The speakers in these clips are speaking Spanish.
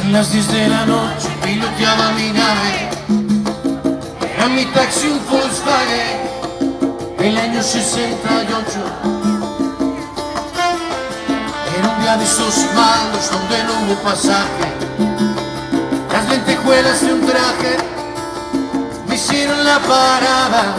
Las 10 de la noche piloteaba mi nave. Era mi taxi un Volkswagen del año 68. Era un día de esos malos donde no hubo pasaje. Las lentejuelas de un traje me hicieron la parada.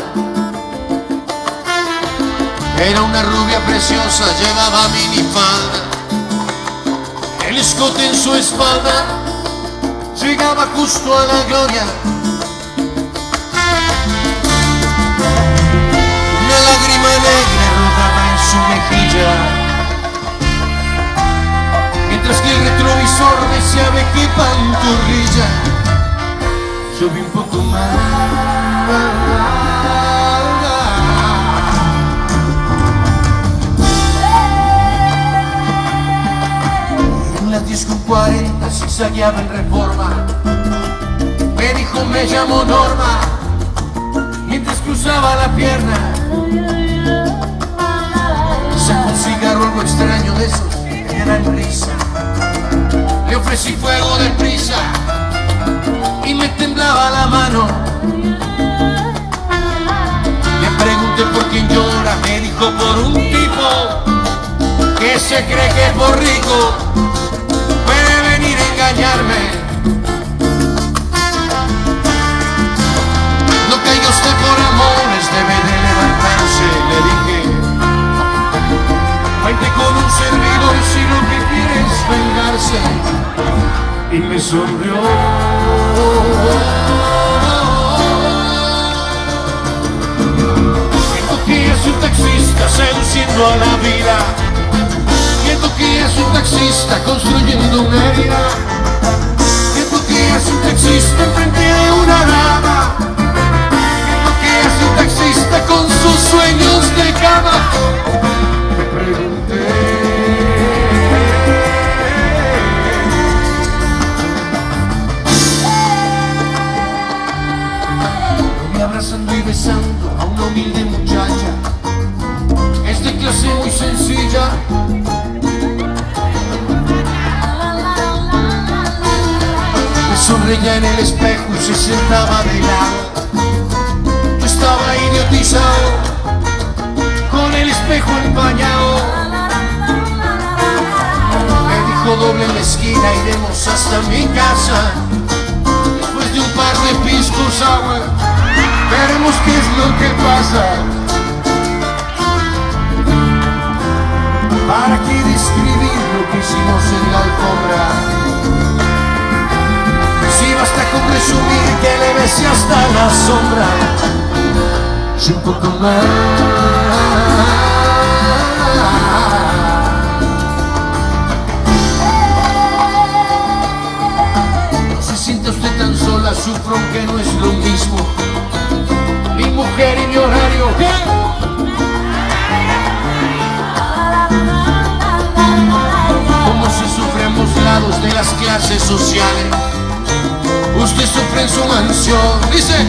Era una rubia preciosa, llevaba minifalda, el escote en su espalda llegaba justo a la gloria. Una lágrima negra rodaba en su mejilla, mientras que el retrovisor deseaba que pantorrilla. Yo vi un poco más. Las 10:40 zigzagueaba en Reforma. Me dijo, me llamo Norma, mientras cruzaba la pierna. Sacó un cigarro algo extraño de esos que dan risa. Le ofrecí fuego deprisa y me temblaba la mano. Le pregunté por quién llora, me dijo por un tipo que se cree que es por rico puede venir a engañarme. No caiga usted por amores, debe de levantarse, le dije. Cuente con un servidor si lo que quiere es vengarse. Y me sonrió. Siento que es un taxista seduciendo a la vida. Siento que es un taxista construyendo una herida. Siento que es un taxista enfrente de una dama. Siento que es un taxista con sus sueños de cama. Me pregunté. Lo vi abrazando y besando a una humilde muchacha. Es de clase muy sencilla. Sonreía en el espejo y se sentaba de lado. Yo estaba idiotizado, con el espejo empañado. Me dijo, doble en la esquina, iremos hasta mi casa. Después de un par de piscos agua, veremos qué es lo que pasa. ¿Para qué describir lo que hicimos en la alfombra? Si basta con resumir que le besé hasta la sombra. Y un poco más. No se siente usted tan sola, sufro que no es lo mismo. Mi mujer y mi horario. Como se sufre a ambos lados de las clases sociales. Usted sufre en su mansión, dice.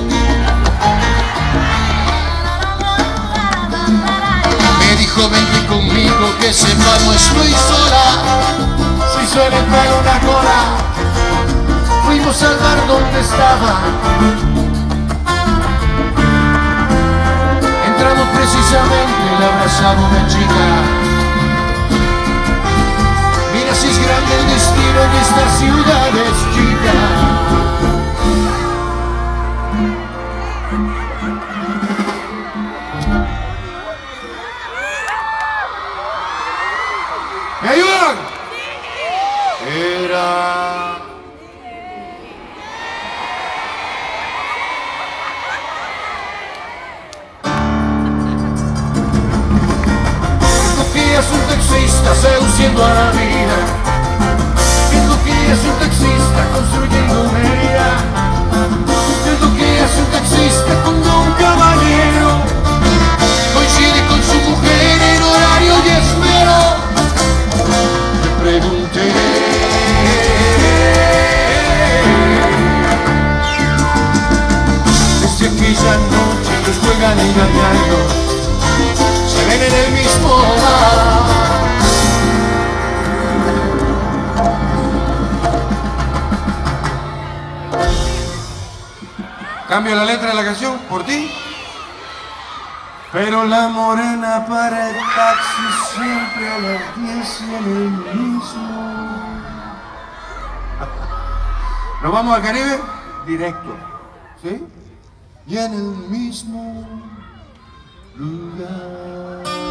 Me dijo, vente conmigo, que sepa no estoy sola. Si suele traer una cola. Fuimos al bar donde estaba. Entramos precisamente, le abrazaba una chica. Mira si es grande el destino en esta ciudad es chica. ¿Me ayudan? Era... que es un taxista seduciendo a la vida. Siento que es un taxista construyendo una herida. Siento que es un taxista con un caballero. Coincide con su mujer en horario y esmero. Me pregunté. Desde aquella noche ellos juegan engañando. Se ven en el mismo bar. Cambio la letra de la canción por ti. Pero la morena para el taxi siempre a las 10 y en el mismo. ¿Nos vamos al Caribe? Directo. ¿Sí? Y en el mismo lugar.